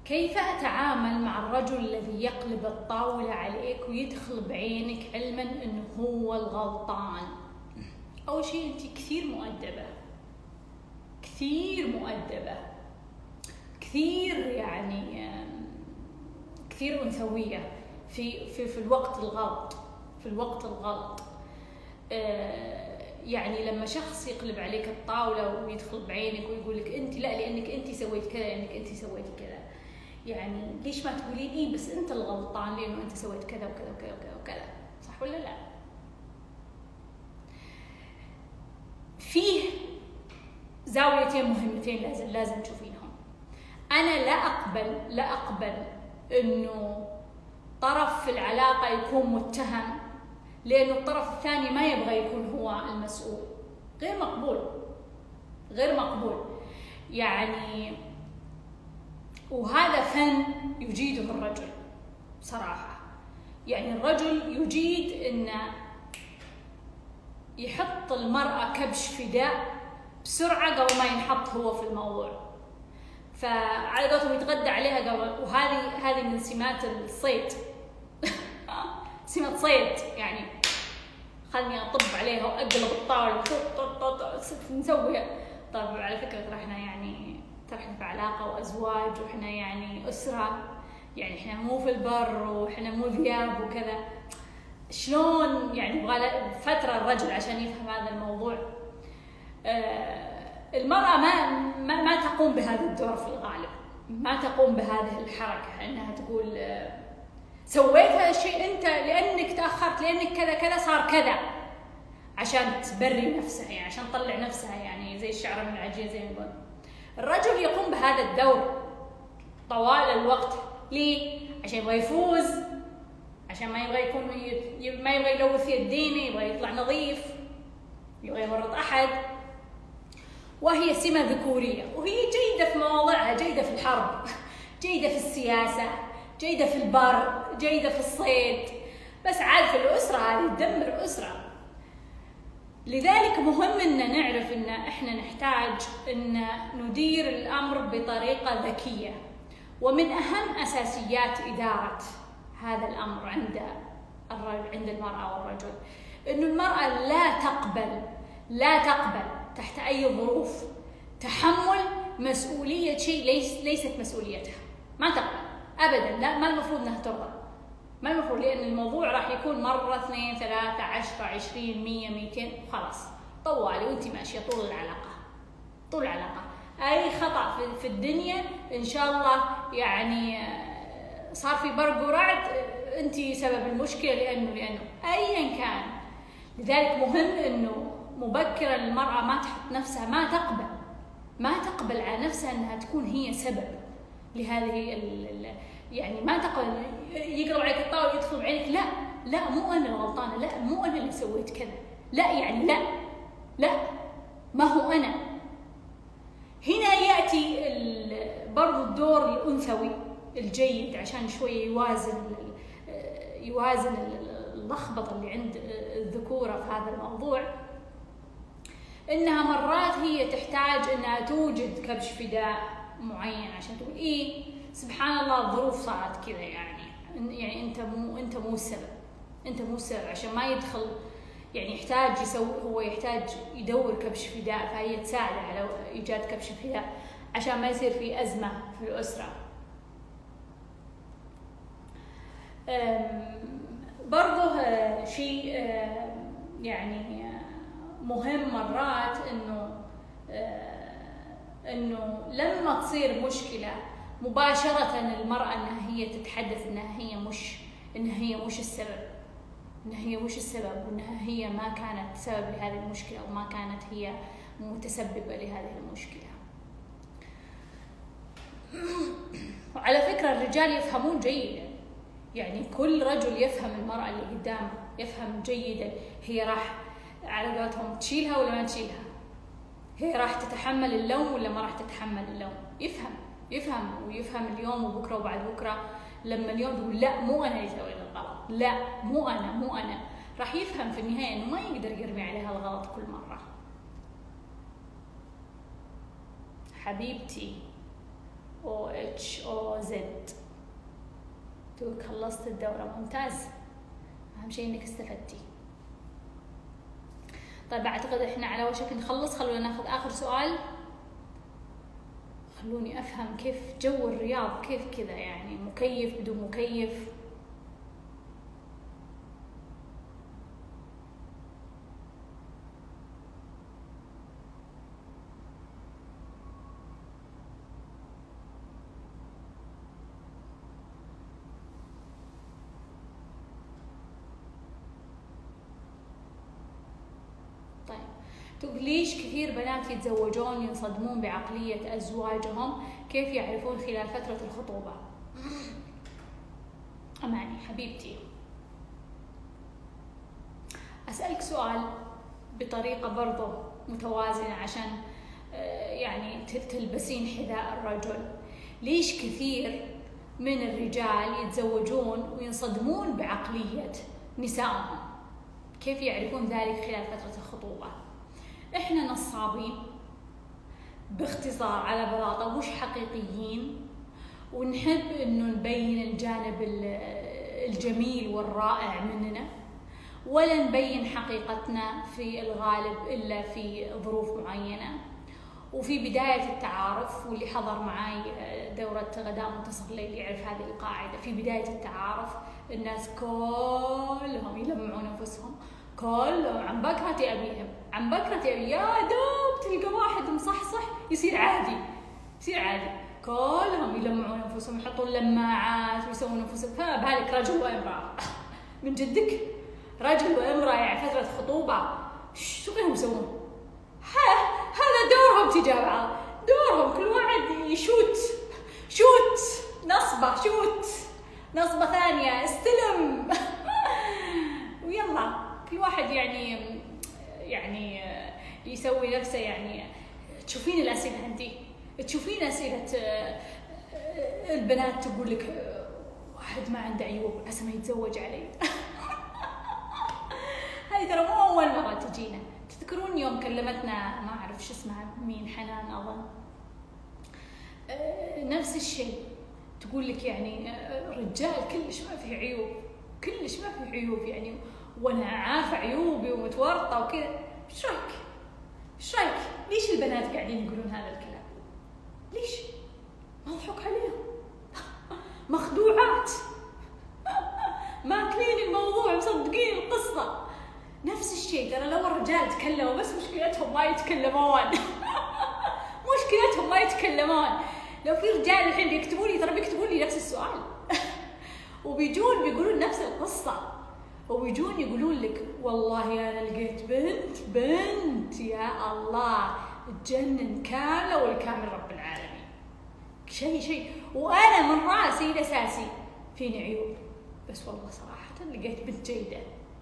كيف أتعامل مع الرجل الذي يقلب الطاولة عليك ويدخل بعينك علما أنه هو الغلطان؟ أول شيء أنت كثير مؤدبة، كثير مؤدبة، كثير يعني كثير أنثوية في الوقت الغلط، في الوقت الغلط. يعني لما شخص يقلب عليك الطاولة ويدخل بعينك ويقول لك أنت لا لأنك أنت سويت كذا، لأنك أنت سويت كذا، يعني ليش ما تقولين إيه بس أنت الغلطان لأنه أنت سويت كذا وكذا وكذا وكذا وكذا، صح ولا لا؟ فيه زاويتين مهمتين لازم تشوفينهم. أنا لا أقبل إنه طرف في العلاقة يكون متهم لأنه الطرف الثاني ما يبغى يكون هو المسؤول. غير مقبول، غير مقبول يعني. وهذا فن يجيده الرجل صراحة. يعني الرجل يجيد إنه يحط المرأة كبش فداء بسرعة قبل ما ينحط هو في الموضوع. فعلى قولتهم يتغدى عليها قبل. وهذه من سمات الصيد. سمة صيد يعني. خلني أطب عليها وأقلب الطاولة نسويها. طيب على فكرة ترى احنا يعني في علاقة وأزواج وإحنا يعني أسرة، يعني إحنا مو في البر وإحنا مو ذياب وكذا. شلون يعني يبغى فترة الرجل عشان يفهم هذا الموضوع. المرأة ما تقوم بهذا الدور في الغالب، ما تقوم بهذه الحركة إنها تقول سويت هذا الشيء أنت لأنك تأخرت، لأنك كذا كذا صار كذا، عشان تبري نفسها يعني، عشان تطلع نفسها يعني زي الشعرة من العجين زي ما يقول. الرجل يقوم بهذا الدور طوال الوقت. ليه؟ عشان يبغى يفوز، عشان ما يبغى يكون ما يبغى يلوث يدينه، يبغى يطلع نظيف، يبغى يورط أحد. وهي سمة ذكورية، وهي جيدة في مواضعها، جيدة في الحرب، جيدة في السياسة، جيدة في البر، جيدة في الصيد، بس عاد في الأسرة هذه تدمر الأسرة. لذلك مهم إن نعرف إن إحنا نحتاج إن ندير الأمر بطريقة ذكية. ومن أهم أساسيات إدارة هذا الأمر عند المرأة والرجل إنه المرأة لا تقبل تحت أي ظروف تحمل مسؤولية شيء ليست مسؤوليتها. ما تقبل أبدا، لا، ما المفروض أنها ترضى، ما المفروض، لأن الموضوع راح يكون مرة 2 3 10 20 100 200 خلاص طوالي وأنت ماشية طول العلاقة. أي خطأ في الدنيا إن شاء الله يعني صار في برق ورعد أنت سبب المشكلة لأنه أيا كان. لذلك مهم إنه مبكرا المرأة ما تحط نفسها، ما تقبل على نفسها أنها تكون هي سبب لهذه يعني ما تقبل يقلب عليك الطاولة ويدخل بعينك لا مو أنا الغلطانة، لا مو أنا اللي سويت كذا، لا يعني لا ما هو أنا. هنا يأتي برضو الدور الأنثوي الجيد عشان شوية يوازن اللخبطة اللي عند الذكورة في هذا الموضوع. إنها مرات هي تحتاج إنها توجد كبش فداء معين عشان تقول إيه سبحان الله الظروف صارت كذا، يعني أنت مو السبب، عشان ما يدخل يعني يحتاج يدور كبش فداء، فهي تساعد على إيجاد كبش فداء عشان ما يصير في أزمة في الأسرة. برضه شيء يعني مهم مرات إنه لما تصير مشكلة مباشرة المرأة إنها هي تتحدث إنها هي مش السبب، وإنها هي ما كانت سبب لهذه المشكلة وما كانت هي متسببة لهذه المشكلة. وعلى فكرة الرجال يفهمون جيدا، يعني كل رجل يفهم المرأة اللي قدامه، يفهم جيدا هي راح على قولتهم تشيلها ولا ما تشيلها، هي راح تتحمل اللوم ولا ما راح تتحمل اللوم. يفهم اليوم وبكرة وبعد بكرة. لما اليوم تقول لا مو أنا اللي سويت الغلط، لا مو أنا، راح يفهم في النهاية إنه ما يقدر يرمي عليها الغلط كل مرة. حبيبتي HOZ. تقول خلصت الدورة، ممتاز، أهم شيء إنك استفدتي. طيب أعتقد إحنا على وشك نخلص، خلونا ناخذ آخر سؤال. خلوني أفهم كيف جو الرياض، كيف كذا يعني، مكيف بدون مكيف؟ تقول ليش كثير بنات يتزوجون ينصدمون بعقلية أزواجهم؟ كيف يعرفون خلال فترة الخطوبة؟ أماني حبيبتي، أسألك سؤال بطريقة برضو متوازنة عشان يعني تلبسين حذاء الرجل. ليش كثير من الرجال يتزوجون وينصدمون بعقلية نسائهم؟ كيف يعرفون ذلك خلال فترة الخطوبة؟ إحنا نصابين باختصار على بلاطة، مش حقيقيين، ونحب إنه نبين الجانب الجميل والرائع مننا، ولا نبين حقيقتنا في الغالب إلا في ظروف معينة. وفي بداية التعارف، واللي حضر معاي دورة غداء منتصف الليل يعرف هذه القاعدة، في بداية التعارف الناس كلهم يلمعون أنفسهم، كلهم عن بكرة أبيهم، عن بكرة أبي، يا دوب تلقى واحد مصحصح يصير عادي، يصير عادي، كلهم يلمعون أنفسهم، يحطون لماعات ويسوون أنفسهم. فما بالك رجل وامرأة من جدك، رجل وامرأة يعني فترة خطوبة، شو فيهم يسوون؟ هذا دورهم تجاه بعض، دورهم كل واحد يشوت نصبة، شوت نصبة ثانية، استلم ويلا كل واحد يعني يسوي نفسه. يعني تشوفين الأسئلة أنتِ، تشوفين أسئلة البنات تقول لك واحد ما عنده عيوب عسى ما يتزوج علي. هذه ترى مو أول مرة تجينا. تذكرون يوم كلمتنا ما أعرف شو اسمها مين، حنان أظن، نفس الشيء تقول لك يعني رجال كلش ما فيه عيوب، كلش ما فيه عيوب يعني، وأنا عارفة عيوبي ومتورطة وكذا. إيش رأيك؟ إيش رأيك؟ ليش البنات قاعدين يقولون هذا الكلام؟ ليش؟ مضحوك عليهم، مخدوعات، ماكلين الموضوع، مصدقين القصة. نفس الشيء ترى لو الرجال تكلموا، بس مشكلتهم ما يتكلمون. مشكلتهم ما يتكلمون. لو في رجال الحين بيكتبوا لي، ترى بيكتبوا لي نفس السؤال. وبيجون بيقولون نفس القصة، وبيجون يقولون لك والله أنا لقيت بنت يا الله تجنن، كاملة والكامل رب العالمين، شيء وأنا من رأسي الأساسي فيني عيوب، بس والله صراحة لقيت بنت جيدة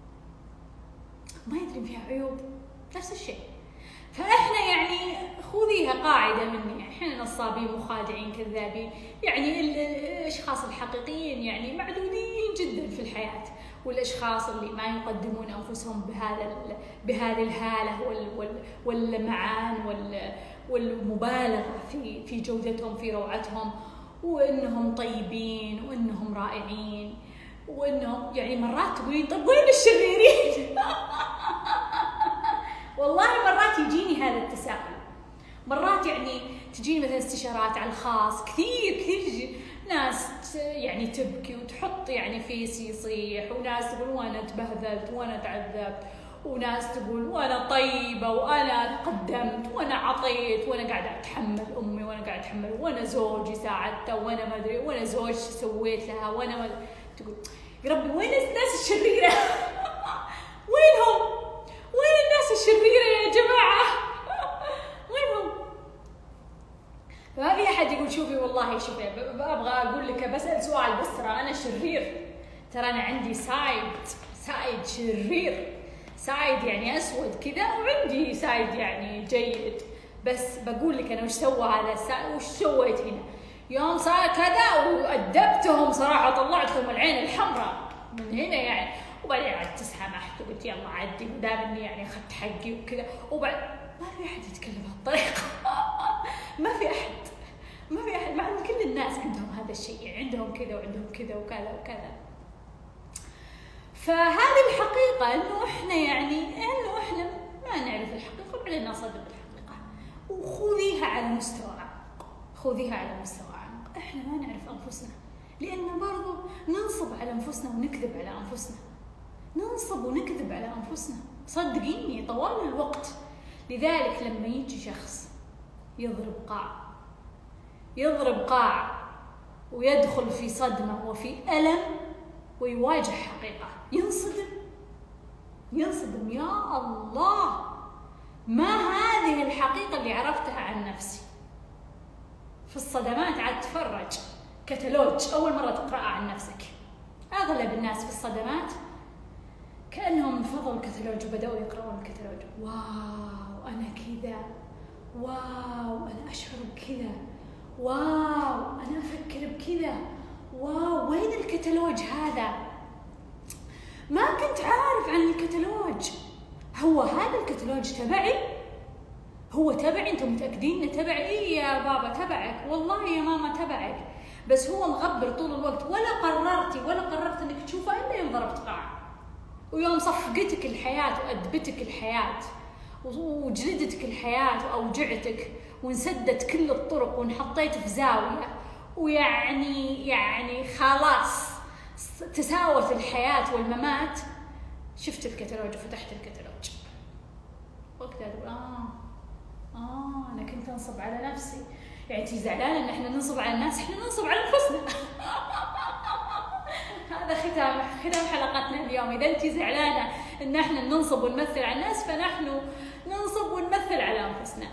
ما يدري فيها عيوب. نفس الشيء. فإحنا يعني خذيها قاعدة مني، يعني إحنا نصابين مخادعين كذابين، يعني الأشخاص الحقيقيين يعني معدودين جدا في الحياة، والأشخاص اللي ما يقدمون أنفسهم بهذه الهالة واللمعان والمبالغة في جودتهم، في روعتهم، وإنهم طيبين وإنهم رائعين، وإنهم يعني مرات تقولين طب وين الشريرين؟ والله مرات يجيني هذا التساؤل، مرات يعني تجيني مثلا استشارات على الخاص، كثير ناس يعني تبكي وتحط يعني فيس يصيح، وناس تقول وانا تبهذلت وانا تعذبت، وناس تقول وانا طيبه وانا قدمت وانا عطيت وانا قاعده اتحمل امي وانا قاعده اتحمل، وانا زوجي ساعدته وانا ما ادري، وانا زوجتي سويت لها، وانا ما تقول يا ربي وين الناس الشريره؟ وينهم؟ وين الناس الشريره يا جماعه؟ وينهم؟ ما في احد يقول شوفي والله شوفي ابغى اقول لك بسال سؤال، بس ترى انا شرير، ترى انا عندي سايد شرير، سايد يعني اسود كذا، وعندي سايد يعني جيد، بس بقول لك انا وش سوى هذا السايد، وش سويت هنا يوم صار كذا، وادبتهم صراحه، طلعتهم العين الحمراء من هنا يعني، وبعدين عاد تسامحت وقلت يلا عدي ودام اني يعني اخذت حقي وكذا، وبعد ما في احد يتكلم بهالطريقه. ما في احد، مع ان كل الناس الشيء، يعني عندهم كذا وعندهم كذا وكذا وكذا. فهذه الحقيقة إنه إحنا ما نعرف الحقيقة وعلينا نصدق الحقيقة. وخذيها على مستوى عمق، خذيها على مستوى عمق. إحنا ما نعرف أنفسنا، لأن برضو ننصب على أنفسنا ونكذب على أنفسنا، ننصب ونكذب على أنفسنا صدقيني طوال الوقت. لذلك لما يجي شخص يضرب قاع ويدخل في صدمة وفي ألم ويواجه حقيقة، ينصدم يا الله، ما هذه الحقيقة اللي عرفتها عن نفسي. في الصدمات عاد تفرج كتالوج أول مرة تقرأ عن نفسك. أغلب الناس في الصدمات كأنهم انفضوا الكتالوج وبدأوا يقرأون الكتالوج. واو أنا كذا، واو أنا أشعر بكذا، واو أنا أفكر بكذا، واو وين الكتالوج هذا؟ ما كنت عارف عن الكتالوج. هو هذا الكتالوج تبعي؟ هو تبعي؟ انتم متأكدين انه تبعي؟ إيه يا بابا تبعك، والله يا ماما تبعك، بس هو مغبر طول الوقت. ولا قررت انك تشوفه الا يوم ضربت قاع، ويوم صفقتك الحياة وأدبتك الحياة وجلدتك الحياة وأوجعتك وانسدت كل الطرق وانحطيت في زاوية، ويعني خلاص تساوت الحياة والممات. شفت الكتالوج وفتحت الكتالوج، وقتها تقول أنا كنت أنصب على نفسي. يعني أنتي زعلانة إن إحنا ننصب على الناس؟ إحنا ننصب على أنفسنا. هذا ختام حلقتنا اليوم. إذا أنت زعلانة إن إحنا ننصب ونمثل على الناس، فنحن ننصب ونمثل على أنفسنا.